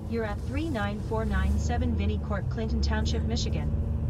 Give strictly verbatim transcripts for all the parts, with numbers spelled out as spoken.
You're at three nine four nine seven Vinnie Court, Clinton Township, Michigan.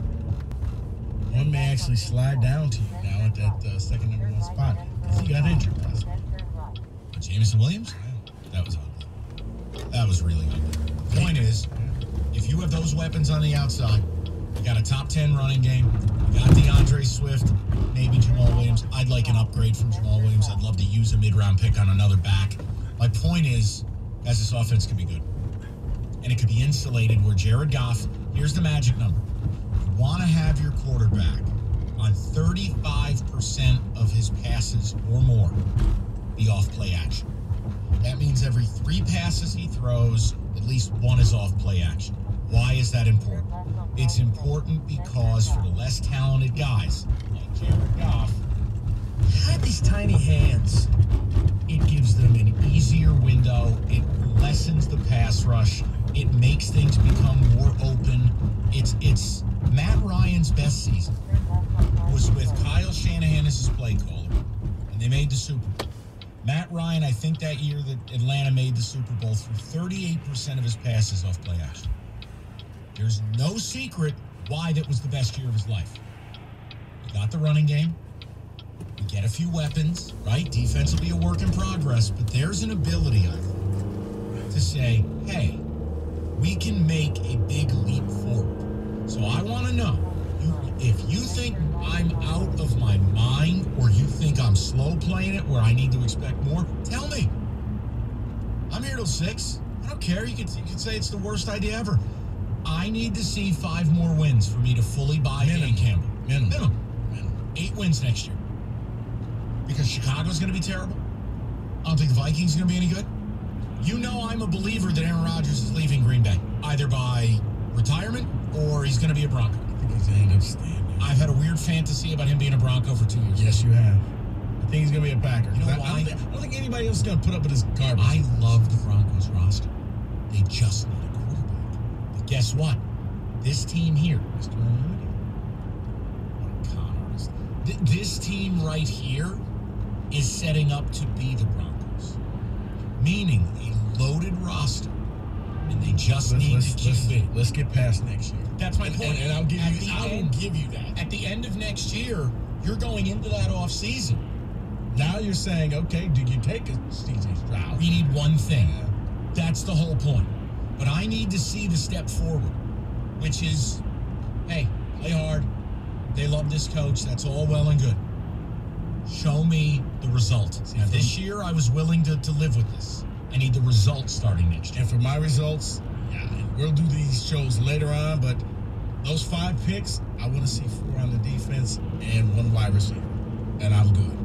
One may actually slide down to you now at that uh, second number one spot because he got injured last night. But Jameson Williams? That was ugly. That was really ugly. The point is, if you have those weapons on the outside, you got a top ten running game, you got DeAndre Swift, maybe Jamal Williams. I'd like an upgrade from Jamal Williams. I'd love to use a mid-round pick on another back. My point is, guys, this offense could be good. And it could be insulated where Jared Goff, here's the magic number. You want to have your quarterback on thirty-five percent of his passes or more be off play action. That means every three passes he throws, at least one is off play action. Why is that important? It's important because for the less talented guys, like Jared Goff, Had these tiny hands. it gives them an easier window. It lessens the pass rush. It makes things become more open. It's it's Matt Ryan's best season was with Kyle Shanahan as his play caller, and they made the Super Bowl. Matt Ryan, I think that year that Atlanta made the Super Bowl, threw thirty-eight percent of his passes off play action. There's no secret why that was the best year of his life. You got the running game. You get a few weapons, right? Defense will be a work in progress, but there's an ability, I think, to say, hey, we can make a big leap forward. So I want to know, you, if you think I'm out of my mind or you think I'm slow playing it where I need to expect more, tell me. I'm here till six. I don't care. You could, you could say it's the worst idea ever. I need to see five more wins for me to fully buy Dan Campbell. Minimum. Minimum. Minimum. Eight wins next year. Because Chicago's going to be terrible. I don't think the Vikings are going to be any good. You know I'm a believer that Aaron Rodgers is leaving Green Bay, either by retirement or he's going to be a Bronco. I think he's going to end up staying. I've had a weird fantasy about him being a Bronco for two years. Yes, you have. I think he's going to be a Packer. You know I, why? I don't, think, I don't think anybody else is going to put up with his garbage. I love the Broncos roster. They just need a quarterback. But guess what? This team here, Mister Moody, what a con artist. Th- this team right here is setting up to be the Broncos. Meaning a loaded roster. And they just let's, need let's, to keep let's, it. Let's get past next year. That's my and, point. And, and I'll give At you the I end, will give you that. At the end of next year, you're going into that off season. Now you're saying, okay, do you take a C J Stroud? We need one thing. That's the whole point. But I need to see the step forward, which is, hey, play hard. They love this coach. That's all well and good. Show me the result. If this year I was willing to, to live with this, I need the result starting next year. And for my results, yeah, and we'll do these shows later on, but those five picks, I want to see four on the defense and one wide receiver. And I'm good.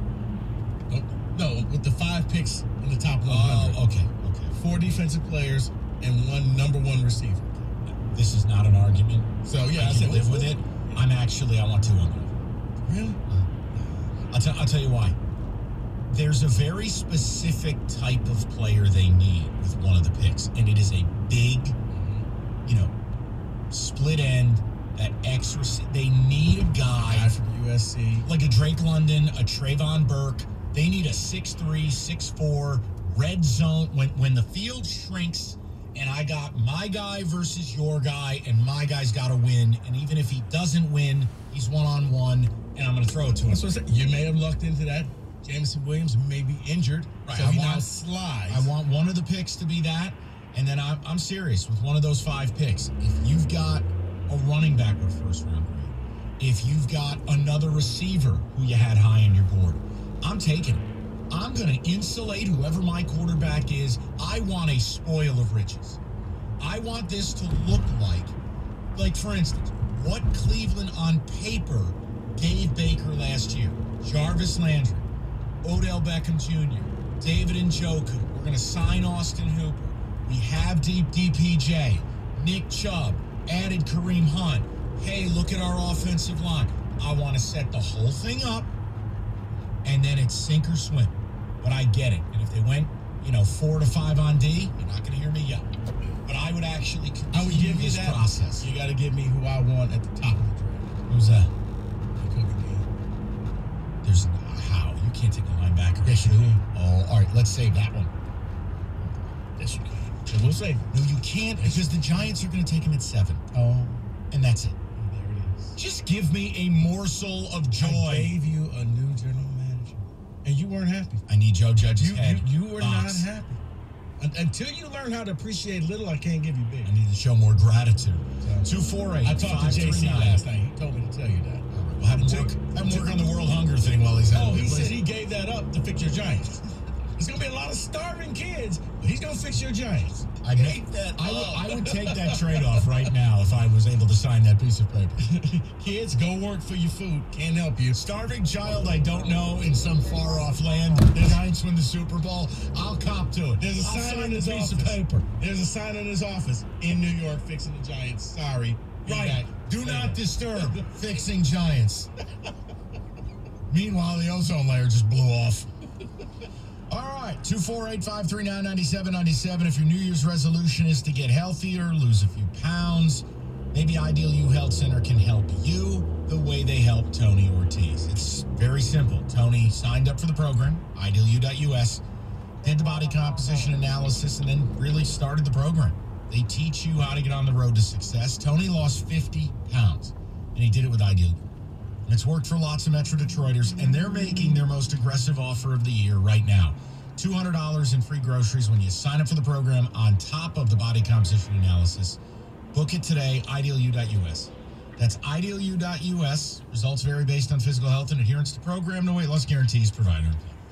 No, with the five picks in the top one hundred. Oh, okay, okay. Four defensive players and one number one receiver. This is not an argument. So, yeah, I, I can said, live with it. I'm actually, I want two on that. Really? I'll, t- I'll tell you why. There's a very specific type of player they need with one of the picks, and it is a big, you know, split end, that extra. They need a guy, guy from U S C, like a Drake London, a Trayvon Burke. They need a six three, six four red zone. When when the field shrinks, and I got my guy versus your guy, and my guy's got to win. And even if he doesn't win, he's one on one, and I'm going to throw it to him. That's what I said. You may have lucked into that. Jameson Williams may be injured, right, so I he want, now slides. I want one of the picks to be that, and then I'm, I'm serious with one of those five picks. If you've got a running back with a first-round grade, if you've got another receiver who you had high on your board, I'm taking it. I'm going to insulate whoever my quarterback is. I want a spoil of riches. I want this to look like, like, for instance, what Cleveland on paper gave Baker last year. Jarvis Landry, Odell Beckham Junior, David Njoku. We're going to sign Austin Hooper. We have deep D P J, Nick Chubb, added Kareem Hunt. Hey, look at our offensive line. I want to set the whole thing up, and then it's sink or swim. But I get it. And if they went, you know, four to five on D, you're not going to hear me yell. But I would actually continue I would give you this that process. You got to give me who I want at the top of the draft. Who's that? Jacoby Dean. There's no how. You can't take a linebacker. Yes, you can. Oh, all right. Let's save that one. Yes, you can. So we'll see. No, you can't, because the Giants are going to take him at seven. Oh, And that's it. there it is. Just give me a morsel of joy. I gave you a new general manager, and you weren't happy. I need Joe Judge's You, head. you, you were Box. not happy. Un- Until you learn how to appreciate little, I can't give you big. I need to show more gratitude. So, two four eight I talked to J C last night. He told me to tell you that. We'll have him work, have him work on the world hunger thing while he's out. Oh, he said he gave that up to fix your Giants. There's going to be a lot of starving kids, but he's going to fix your Giants. I gave that I would, I would take that trade-off right now if I was able to sign that piece of paper. Kids, go work for your food. Can't help you. Starving child I don't know in some far-off land. The Giants win the Super Bowl. I'll cop to it. There's a I'll sign sign in his the piece office. of paper. There's a sign in his office in New York fixing the Giants. Sorry. Be Right. back. Do Later. not disturb. Fixing Giants. Meanwhile, the ozone layer just blew off. All right, two four eight, five three nine, nine seven nine seven. If your New Year's resolution is to get healthier, lose a few pounds, maybe Ideal U Health Center can help you the way they help Tony Ortiz. It's very simple. Tony signed up for the program, ideal u dot u s, did the body composition analysis, and then really started the program. They teach you how to get on the road to success. Tony lost fifty pounds, and he did it with Ideal U. And it's worked for lots of Metro Detroiters, and they're making their most aggressive offer of the year right now. two hundred dollars in free groceries when you sign up for the program on top of the body composition analysis. Book it today, ideal u dot u s. That's ideal u dot u s. Results vary based on physical health and adherence to program. No weight loss guarantees provided.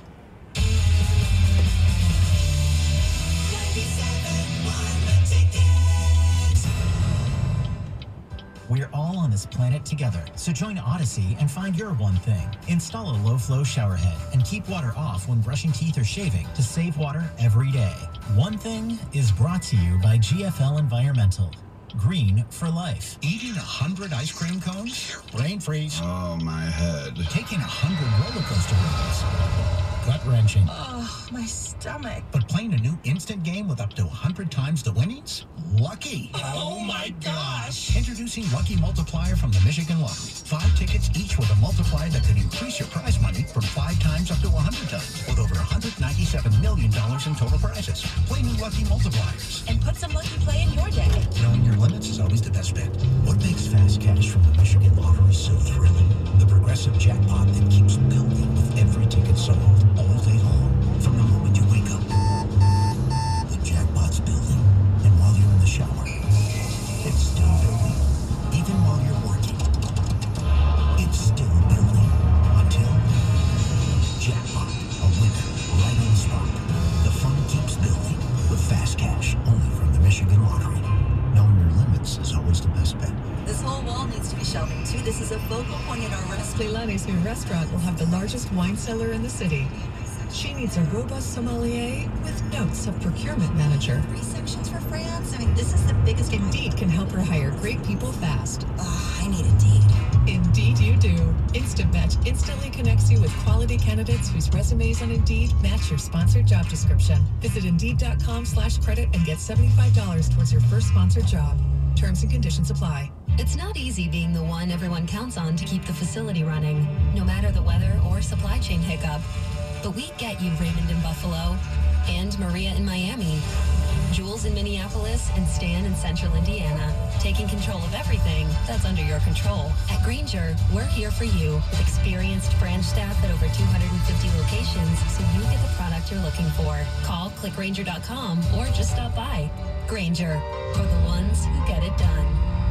We're all on this planet together, so join Odyssey and find your one thing. Install a low-flow shower head and keep water off when brushing teeth or shaving to save water every day. One Thing is brought to you by G F L Environmental. Green for life. Eating a hundred ice cream cones? Brain freeze. Oh, my head. Taking a hundred roller coaster rides? Gut-wrenching. Oh, my stomach. But playing a new instant game with up to a hundred times the winnings? Lucky. Oh, my gosh. Introducing Lucky Multiplier from the Michigan Lottery. Five tickets each with a multiplier that could increase your prize money from five times up to one hundred times, with over one hundred ninety-seven million dollars in total prizes. Play new Lucky Multipliers. And put some lucky play in your day. Knowing your limits is always the best bet. What makes Fast Cash from the Michigan Lottery so thrilling? The progressive jackpot that keeps building with every ticket sold all day long from the moment you wake up. The jackpot's building, and while you're in the shower, it's still building. Even while you're working, it's still building until jackpot, a winner right on the spot. The fun keeps building with Fast Cash, only from the Michigan Lottery. Knowing your limits is always the best bet. This whole wall needs to be shelving too. This is a focal point in our restaurant. Leilani's new restaurant will have the largest wine cellar in the city. She needs a robust sommelier with notes of procurement manager. Three sections for France. I mean, this is the biggest game. Indeed can help her hire great people fast. Oh, I need Indeed. Indeed you do. Instant Match instantly connects you with quality candidates whose resumes on Indeed match your sponsored job description. Visit Indeed.com slash credit and get seventy-five dollars towards your first sponsored job. Terms and conditions apply. It's not easy being the one everyone counts on to keep the facility running, no matter the weather or supply chain hiccup. But we get you, Raymond in Buffalo, and Maria in Miami, Jules in Minneapolis, and Stan in Central Indiana, taking control of everything that's under your control. At Grainger, we're here for you with experienced branch staff at over two hundred fifty locations, so you get the product you're looking for. Call click grainger dot com or just stop by. Grainger, for the ones who get it done.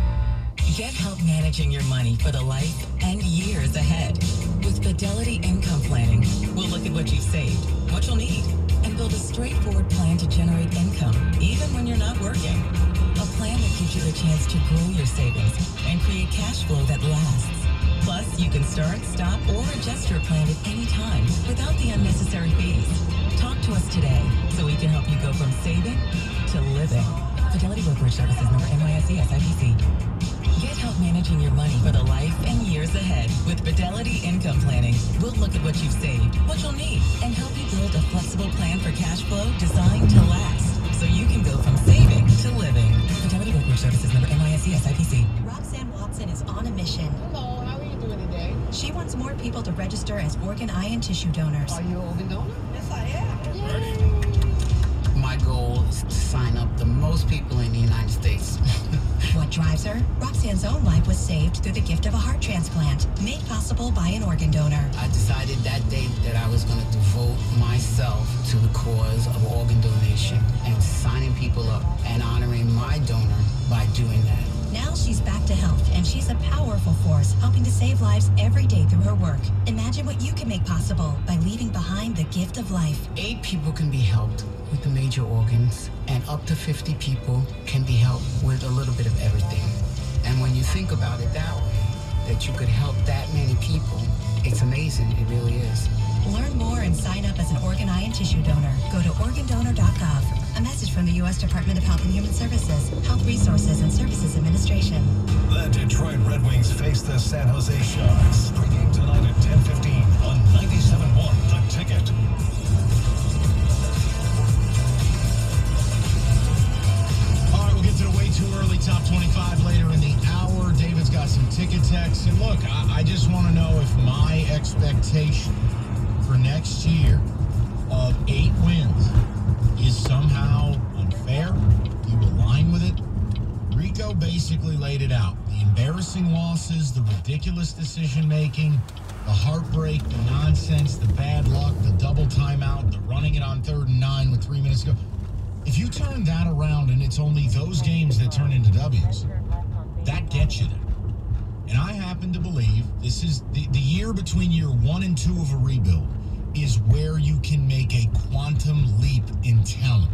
Get help managing your money for the life and years ahead. With Fidelity Income Planning, we'll look at what you've saved, what you'll need, and build a straightforward plan to generate income, even when you're not working. A plan that gives you the chance to grow your savings and create cash flow that lasts. Plus, you can start, stop, or adjust your plan at any time without the unnecessary fees. Talk to us today so we can help you go from saving to living. Fidelity Brokerage Services, member N Y S E S I P C. Get help managing your money for the life and years ahead with Fidelity Income Planning. We'll look at what you've saved, what you'll need, and help you build a flexible plan for cash flow designed to last, so you can go from saving to living. Fidelity Brokerage Services, member N Y S E S I P C. Roxanne Watson is on a mission. Hello, how are you doing today? She wants more people to register as organ, eye, and tissue donors. Are you an organ donor? Yes, I am. My goal is to sign up the most people in the United States. What drives her? Roxanne's own life was saved through the gift of a heart transplant, made possible by an organ donor. I decided that day that I was going to devote myself to the cause of organ donation and signing people up and honoring my donor by doing that. Now she's back to health, and she's a powerful force helping to save lives every day through her work. Imagine what you can make possible by leaving behind the gift of life. Eight people can be helped with the major organs, and up to fifty people can be helped with a little bit of everything. And when you think about it that way, that you could help that many people, it's amazing. It really is. Learn more and sign up as an organ, eye, and tissue donor. Go to organ donor dot gov. A message from the U S Department of Health and Human Services, Health Resources and Services Administration. The Detroit Red Wings face the San Jose Sharks. Pregame tonight at ten fifteen on ninety-seven point one The Ticket. All right, we'll get to the way too early top twenty-five later in the hour. David's got some ticket texts. And look, I, I just want to know if my expectation for next year of eight wins is somehow unfair. Do you align with it? Rico basically laid it out. The embarrassing losses, the ridiculous decision-making, the heartbreak, the nonsense, the bad luck, the double timeout, the running it on third and nine with three minutes to go. If you turn that around and it's only those games that turn into W's, that gets you there. And I happen to believe this is the, the year between year one and two of a rebuild is where you can make a quantum leap in talent.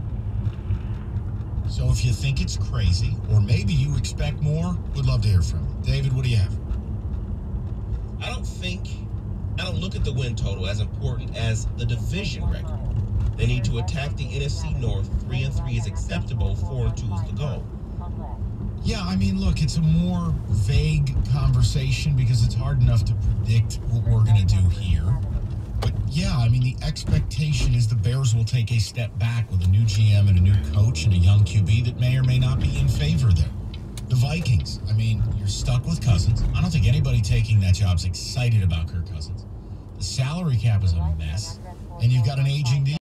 So if you think it's crazy, or maybe you expect more, would love to hear from you. David, what do you have? I don't think, I don't look at the win total as important as the division record. They need to attack the N F C North. Three and three is acceptable. Four and two is the goal. Yeah, I mean, look, it's a more vague conversation because it's hard enough to predict what we're going to do here. But yeah, I mean, the expectation is the Bears will take a step back with a new G M and a new coach and a young Q B that may or may not be in favor there. The Vikings, I mean, you're stuck with Cousins. I don't think anybody taking that job's excited about Kirk Cousins. The salary cap is a mess, and you've got an aging